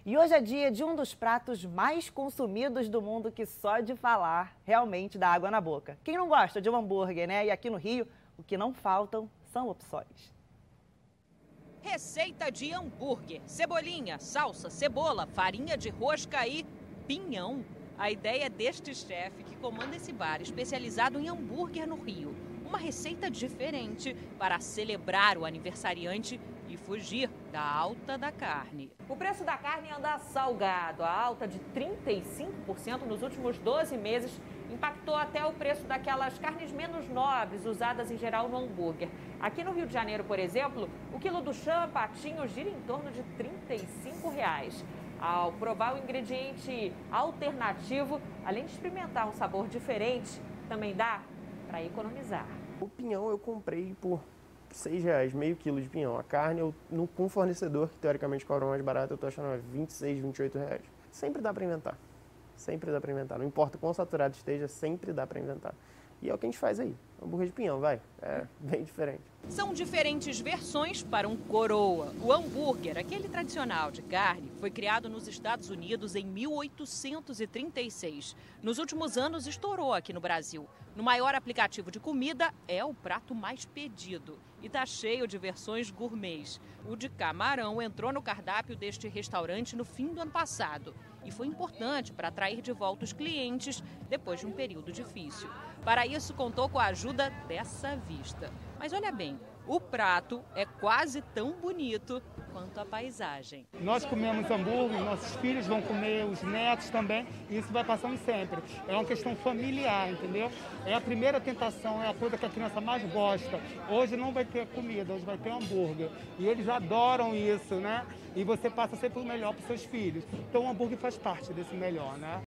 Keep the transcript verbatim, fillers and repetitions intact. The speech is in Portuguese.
E hoje é dia de um dos pratos mais consumidos do mundo que só de falar realmente dá água na boca. Quem não gosta de um hambúrguer, né? E aqui no Rio, o que não faltam são opções. Receita de hambúrguer: cebolinha, salsa, cebola, farinha de rosca e pinhão. A ideia é deste chefe que comanda esse bar especializado em hambúrguer no Rio. Uma receita diferente para celebrar o aniversariante e fugir da alta da carne. O preço da carne anda salgado. A alta de trinta e cinco por cento nos últimos doze meses impactou até o preço daquelas carnes menos nobres usadas em geral no hambúrguer. Aqui no Rio de Janeiro, por exemplo, o quilo do chama patinho gira em torno de trinta e cinco reais. Ao provar o ingrediente alternativo, além de experimentar um sabor diferente, também dá para economizar. O pinhão eu comprei por seis reais, meio quilo de pinhão. A carne, eu, no, com um fornecedor que teoricamente cobra mais barato, eu tô achando vinte e seis, vinte e oito reais. Sempre dá para inventar. Sempre dá para inventar. Não importa quão saturado esteja, sempre dá para inventar. E é o que a gente faz aí. Hambúrguer de pinhão, vai. É bem diferente. São diferentes versões para um coroa. O hambúrguer, aquele tradicional de carne, foi criado nos Estados Unidos em mil oitocentos e trinta e seis. Nos últimos anos, estourou aqui no Brasil. No maior aplicativo de comida, é o prato mais pedido. E está cheio de versões gourmets. O de camarão entrou no cardápio deste restaurante no fim do ano passado. E foi importante para atrair de volta os clientes depois de um período difícil. Para isso, contou com a ajuda dessa vista. Mas olha bem, o prato é quase tão bonito quanto a paisagem. Nós comemos hambúrguer, nossos filhos vão comer, os netos também, e isso vai passando sempre. É uma questão familiar, entendeu? É a primeira tentação, é a coisa que a criança mais gosta. Hoje não vai ter comida, hoje vai ter hambúrguer. E eles adoram isso, né? E você passa sempre o melhor para os seus filhos. Então o hambúrguer faz parte desse melhor, né?